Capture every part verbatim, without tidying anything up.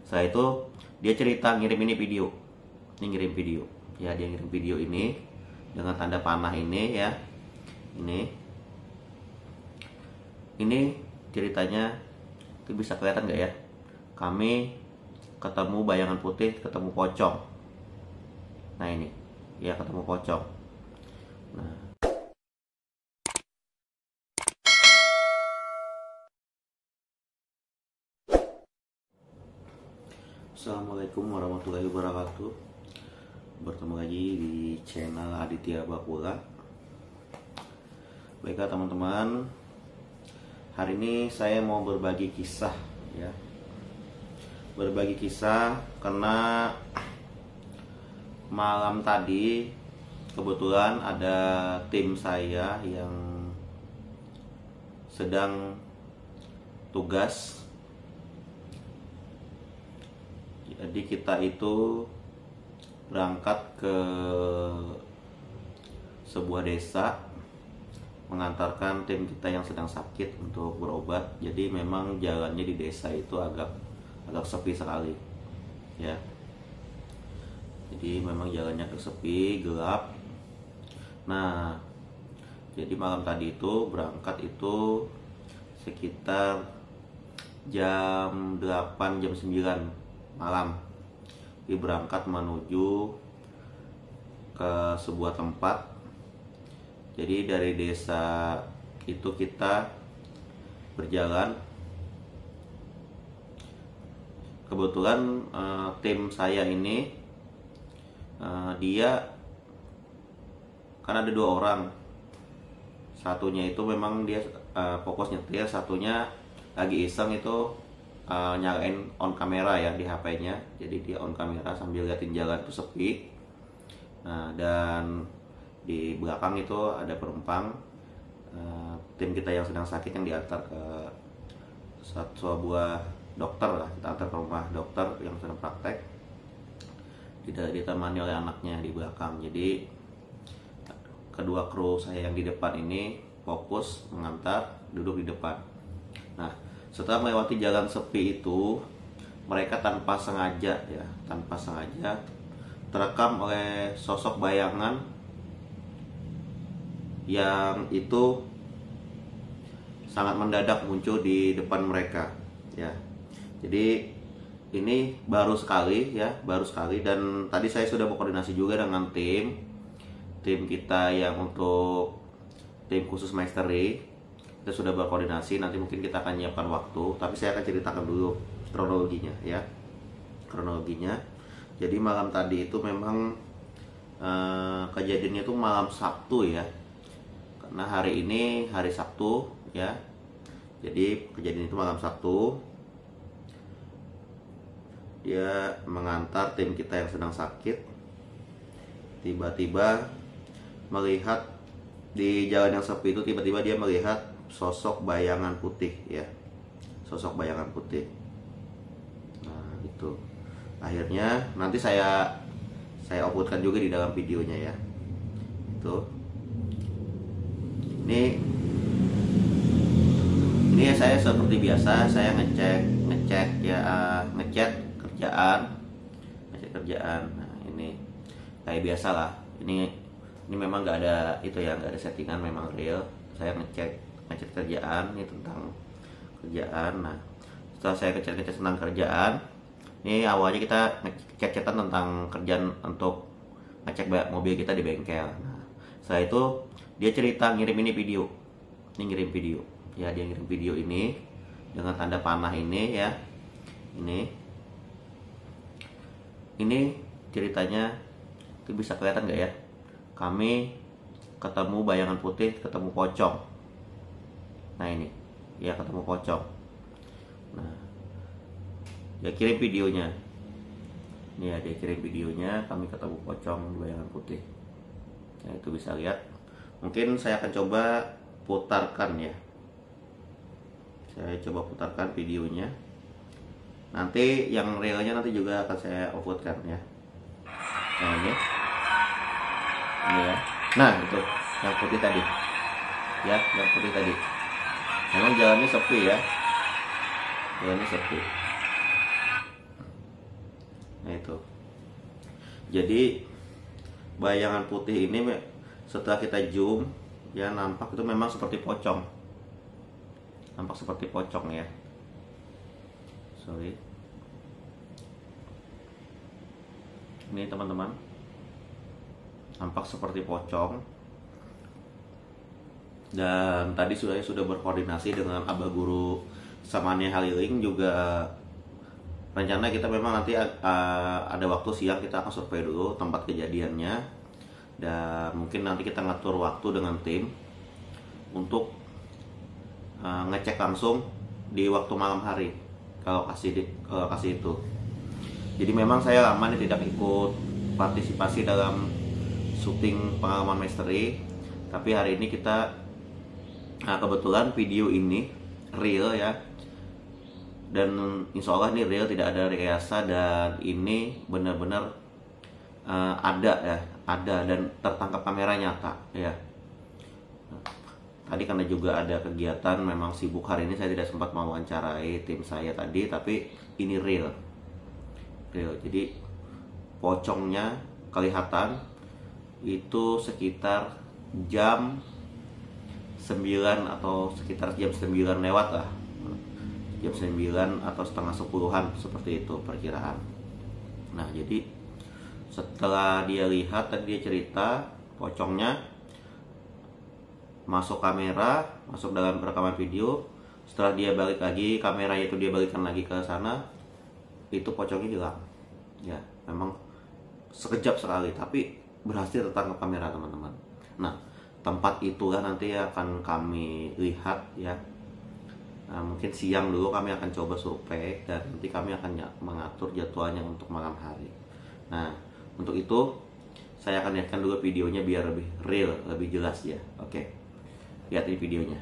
Setelah itu dia cerita ngirim ini video, ini ngirim video, ya dia ngirim video ini dengan tanda panah ini ya, ini, ini ceritanya itu bisa kelihatan nggak ya? Kami ketemu bayangan putih, ketemu pocong. Nah ini, ya ketemu pocong. Nah. Assalamualaikum warahmatullahi wabarakatuh. Bertemu lagi di channel Aditya Bakula. Baiklah teman-teman, hari ini saya mau berbagi kisah ya. Berbagi kisah karena malam tadi kebetulan ada tim saya yang sedang tugas. Jadi kita itu berangkat ke sebuah desa mengantarkan tim kita yang sedang sakit untuk berobat. Jadi memang jalannya di desa itu agak agak sepi sekali ya. Jadi memang jalannya agak sepi, gelap. Nah, jadi malam tadi itu berangkat itu sekitar jam delapan, jam sembilan malam. Jadi berangkat menuju ke sebuah tempat. Jadi dari desa itu kita berjalan. Kebetulan uh, tim saya ini uh, dia kan ada dua orang. Satunya itu memang dia uh, fokus nyetir, satunya lagi iseng itu uh, nyalain on kamera ya di H P-nya. Jadi dia on kamera sambil liatin jalan itu sepi. Nah, dan di belakang itu ada penumpang uh, tim kita yang sedang sakit yang diantar ke satu buah dokter lah, kita antar ke rumah dokter yang sedang praktek. Tidak ditemani oleh anaknya di belakang. Jadi kedua kru saya yang di depan ini fokus mengantar, duduk di depan. Nah, setelah melewati jalan sepi itu, mereka tanpa sengaja ya, tanpa sengaja terekam oleh sosok bayangan yang itu sangat mendadak muncul di depan mereka ya. Jadi ini baru sekali ya, baru sekali. Dan tadi saya sudah berkoordinasi juga dengan tim tim kita yang untuk tim khusus mastery. Kita sudah berkoordinasi, nanti mungkin kita akan menyiapkan waktu, tapi saya akan ceritakan dulu kronologinya ya. Kronologinya. Jadi malam tadi itu memang eh, kejadiannya itu malam Sabtu ya. Karena hari ini hari Sabtu ya. Jadi kejadian itu malam Sabtu. Dia mengantar tim kita yang sedang sakit. Tiba-tiba melihat di jalan yang sepi itu, tiba-tiba dia melihat sosok bayangan putih ya. Sosok bayangan putih. Nah, itu. Akhirnya nanti saya saya uploadkan juga di dalam videonya ya. Itu. Ini ini saya seperti biasa, saya ngecek ngecek ya, ngecek kerjaan, ngecek kerjaan. Nah, ini kayak biasa lah. Ini ini memang nggak ada itu ya, nggak ada settingan, memang real. Saya ngecek ngecek kerjaan ini tentang kerjaan. Nah, setelah saya ngecek ngecek tentang kerjaan, ini awalnya kita ngecek-ngecekan tentang kerjaan untuk ngecek mobil kita di bengkel. Nah, setelah itu dia cerita ngirim ini video, ini ngirim video, ya dia ngirim video ini dengan tanda panah ini ya, ini, ini ceritanya itu bisa kelihatan nggak ya? Kami ketemu bayangan putih, ketemu pocong. Nah ini, ya ketemu pocong. Nah, dia kirim videonya. Ini ya, dia kirim videonya, kami ketemu pocong di bayangan putih. Nah itu bisa lihat. Mungkin saya akan coba putarkan ya. Saya coba putarkan videonya. Nanti yang realnya nanti juga akan saya uploadkan ya. Nah ini, ini ya. Nah itu, yang putih tadi. Ya, yang putih tadi. Memang jalannya sepi ya. Jalannya sepi. itu. Jadi bayangan putih ini setelah kita zoom ya nampak itu memang seperti pocong, nampak seperti pocong ya. Sorry, ini teman-teman, nampak seperti pocong. Dan tadi sudah sudah berkoordinasi dengan Abah Guru Samania Haliling juga. Rencana kita memang nanti uh, ada waktu siang kita akan survei dulu tempat kejadiannya, dan mungkin nanti kita ngatur waktu dengan tim untuk uh, ngecek langsung di waktu malam hari ke lokasi di ke lokasi itu. Jadi memang saya lama nih tidak ikut partisipasi dalam syuting pengalaman misteri, tapi hari ini kita nah, kebetulan video ini real ya, dan insya Allah ini real, tidak ada rekayasa, dan ini benar-benar uh, ada ya, ada dan tertangkap kamera nyata ya. Nah, tadi karena juga ada kegiatan, memang sibuk hari ini, saya tidak sempat mewawancarai tim saya tadi, tapi ini real, real. Jadi pocongnya kelihatan itu sekitar jam sembilan atau sekitar jam sembilan lewat lah, jam sembilan atau setengah sepuluhan seperti itu perkiraan. Nah jadi setelah dia lihat, tadi dia cerita pocongnya masuk kamera, masuk dalam rekaman video. Setelah dia balik lagi kamera itu, dia balikkan lagi ke sana, itu pocongnya hilang ya. Memang sekejap sekali, tapi berhasil tertangkap kamera teman-teman. Nah tempat itulah nanti akan kami lihat ya. Nah, mungkin siang dulu kami akan coba survei, dan nanti kami akan mengatur jadwalnya untuk malam hari. Nah, untuk itu saya akan lihatkan dulu videonya biar lebih real, lebih jelas ya. Oke, lihat ini videonya.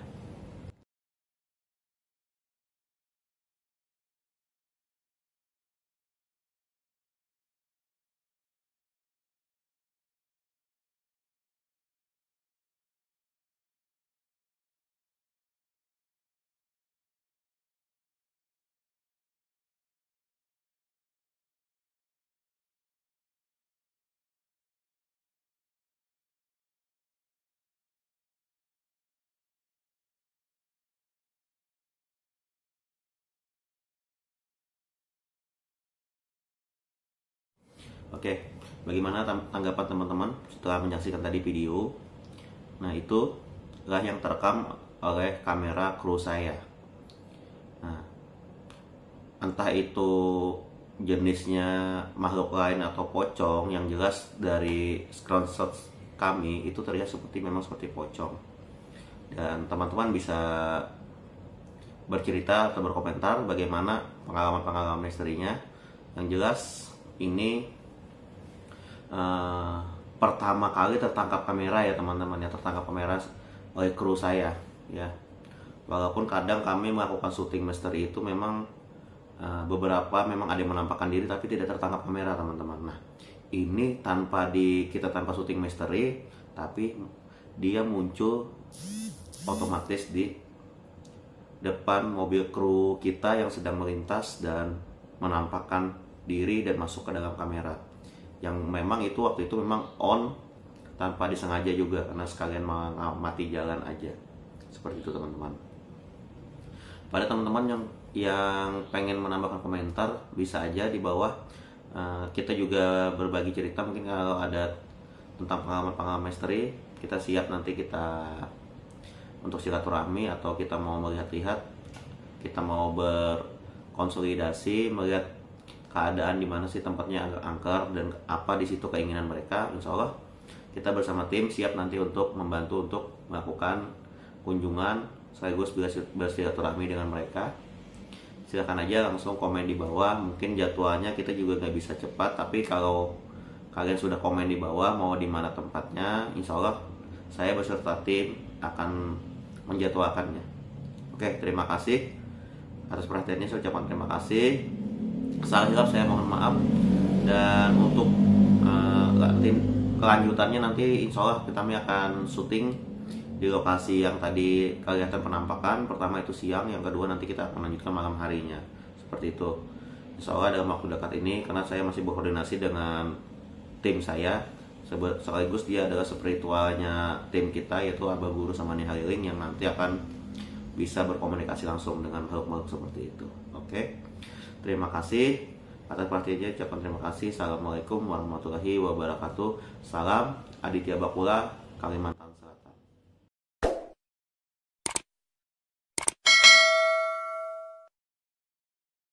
Oke, bagaimana tanggapan teman-teman setelah menyaksikan tadi video? Nah, itulah yang terekam oleh kamera kru saya. Nah, entah itu jenisnya makhluk lain atau pocong, yang jelas dari screenshot kami itu terlihat seperti memang seperti pocong. Dan teman-teman bisa bercerita atau berkomentar bagaimana pengalaman-pengalaman misterinya. Yang jelas ini Uh, pertama kali tertangkap kamera ya teman-teman ya, tertangkap kamera oleh kru saya ya. Walaupun kadang kami melakukan syuting misteri itu memang uh, beberapa memang ada yang menampakkan diri tapi tidak tertangkap kamera teman-teman. Nah ini tanpa di kita tanpa syuting misteri, tapi dia muncul otomatis di depan mobil kru kita yang sedang melintas dan menampakkan diri dan masuk ke dalam kamera. Yang memang itu waktu itu memang on tanpa disengaja juga, karena sekalian mengamati jalan aja. Seperti itu teman-teman. Pada teman-teman yang yang pengen menambahkan komentar, bisa aja di bawah. Uh, kita juga berbagi cerita, mungkin kalau ada tentang pengalaman-pengalaman misteri, kita siap nanti kita untuk silaturahmi, atau kita mau melihat-lihat, kita mau berkonsolidasi, melihat keadaan di mana sih tempatnya agak angker dan apa di situ keinginan mereka. Insya Allah kita bersama tim siap nanti untuk membantu untuk melakukan kunjungan sekaligus bersilaturahmi dengan mereka. Silahkan aja langsung komen di bawah. Mungkin jadwalnya kita juga nggak bisa cepat, tapi kalau kalian sudah komen di bawah mau di mana tempatnya, insya Allah saya beserta tim akan menjadwalkannya. Oke, terima kasih atas perhatiannya. Saya ucapkan terima kasih. Salah hilaf saya mohon maaf. Dan untuk uh, kelanjutannya nanti insya Allah kita akan syuting di lokasi yang tadi kelihatan penampakan. Pertama itu siang, yang kedua nanti kita akan lanjutkan malam harinya. Seperti itu. insya Allah dalam waktu dekat ini, karena saya masih berkoordinasi dengan tim saya, sekaligus dia adalah spiritualnya tim kita, yaitu Abah Guru sama Nih Haliling, yang nanti akan bisa berkomunikasi langsung dengan makhluk-makhluk seperti itu. Oke, terima kasih atas perhatiannya. Ucapkan terima kasih. Assalamualaikum warahmatullahi wabarakatuh. Salam Aditya Bakula, Kalimantan.